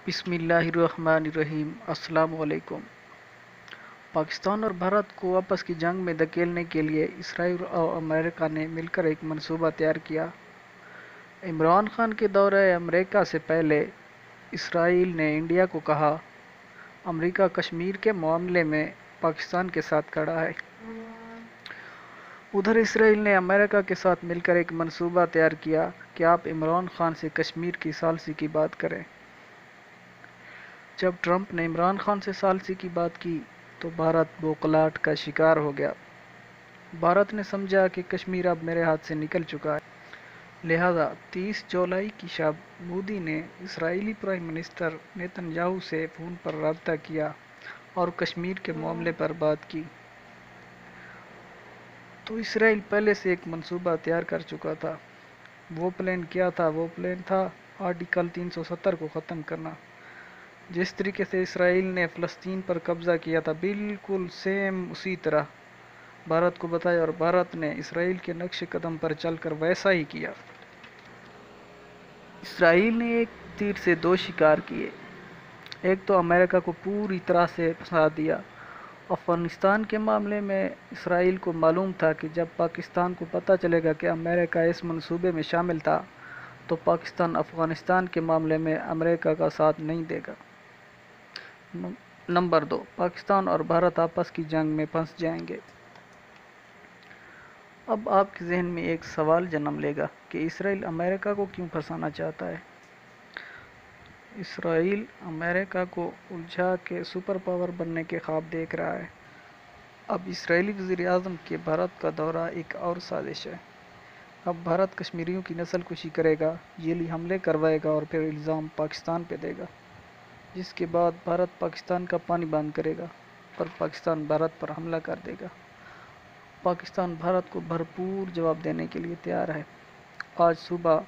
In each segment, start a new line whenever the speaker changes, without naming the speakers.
بسم اللہ الرحمن الرحیم۔ السلام علیکم۔ پاکستان اور بھارت کو آپس کی جنگ میں دھکیلنے کے لیے اسرائیل اور امریکہ نے مل کر ایک منصوبہ تیار کیا۔ عمران خان کے دورہ امریکہ سے پہلے اسرائیل نے انڈیا کو کہا، امریکہ کشمیر کے معاملے میں پاکستان کے ساتھ کھڑا ہے۔ ادھر اسرائیل نے امریکہ کے ساتھ مل کر ایک منصوبہ تیار کیا کہ آپ عمران خان سے کشمیر کی ثالثی کی بات کریں۔ جب ٹرمپ نے عمران خان سے ثالثی کی بات کی تو بھارت بوکھلاہٹ کا شکار ہو گیا۔ بھارت نے سمجھا کہ کشمیر اب میرے ہاتھ سے نکل چکا ہے، لہذا 30 جولائی کی شب مودی نے اسرائیلی پرائم منسٹر نیتن یاہو سے فون پر رابطہ کیا اور کشمیر کے معاملے پر بات کی۔ تو اسرائیل پہلے سے ایک منصوبہ تیار کر چکا تھا۔ وہ پلان کیا تھا؟ وہ پلان تھا آرٹیکل 370 کو ختم کرنا۔ جس طریقے سے اسرائیل نے فلسطین پر قبضہ کیا تھا، بالکل سیم اسی طرح بھارت کو بتایا اور بھارت نے اسرائیل کے نقش قدم پر چل کر ویسا ہی کیا۔ اسرائیل نے ایک تیر سے دو شکار کیے۔ ایک تو امریکہ کو پوری طرح سے پھنسا دیا۔ افغانستان کے معاملے میں اسرائیل کو معلوم تھا کہ جب پاکستان کو پتہ چلے گا کہ امریکہ اس منصوبے میں شامل تھا تو پاکستان افغانستان کے معاملے میں امریکہ کا ساتھ نہیں دے گا۔ نمبر 2، پاکستان اور بھارت آپس کی جنگ میں پھنس جائیں گے۔ اب آپ کے ذہن میں ایک سوال جنم لے گا کہ اسرائیل امریکہ کو کیوں پھنسانا چاہتا ہے؟ اسرائیل امریکہ کو الجھا کے سپر پاور بننے کے خواب دیکھ رہا ہے۔ اب اسرائیلی وزیر اعظم کے بھارت کا دورہ ایک اور سازش ہے۔ اب بھارت کشمیریوں کی نسل کشی کرے گا، جیلی حملے کروائے گا اور پھر الزام پاکستان پہ دے گا، جس کے بعد بھارت پاکستان کا پانی بند کرے گا اور پاکستان بھارت پر حملہ کر دے گا۔ پاکستان بھارت کو بھرپور جواب دینے کے لیے تیار ہے۔ آج صبح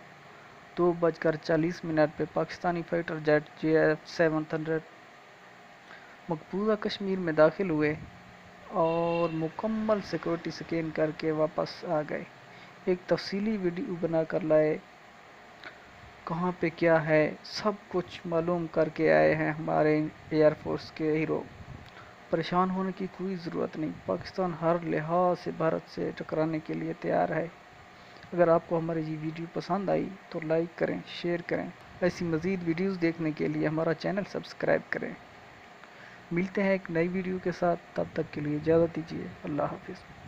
2:40 پہ پاکستانی فائٹر جیٹ JF-700 مقبوضہ کشمیر میں داخل ہوئے اور مکمل سیکورٹی سکین کر کے واپس آ گئے۔ ایک تفصیلی ویڈیو بنا کر لائے، کہاں پہ کیا ہے سب کچھ معلوم کر کے آئے ہیں ہمارے ایئر فورس کے ہیرو۔ پریشان ہونے کی کوئی ضرورت نہیں، پاکستان ہر لحاظ سے بھارت سے ٹکرانے کے لیے تیار ہے۔ اگر آپ کو ہماری یہ ویڈیو پسند آئی تو لائک کریں، شیئر کریں۔ ایسی مزید ویڈیوز دیکھنے کے لیے ہمارا چینل سبسکرائب کریں۔ ملتے ہیں ایک نئی ویڈیو کے ساتھ، تب تک کے لیے اجازت دیجیے۔ اللہ حافظ۔